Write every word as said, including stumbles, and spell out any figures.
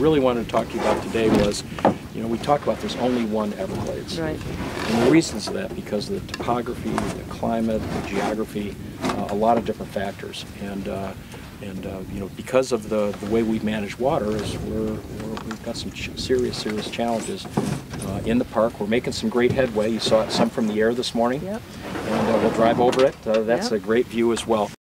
really wanted to talk to you about today was, you know, we talked about there's only one Everglades. Right. And the reasons of that, because of the topography, the climate, the geography, uh, a lot of different factors. And uh, and uh, you know, because of the the way we manage water, is we're, we're we've got some ch serious serious challenges uh, in the park. We're making some great headway. You saw some from the air this morning. Yep. And uh, we'll drive over it. Uh, that's Yep. a great view as well.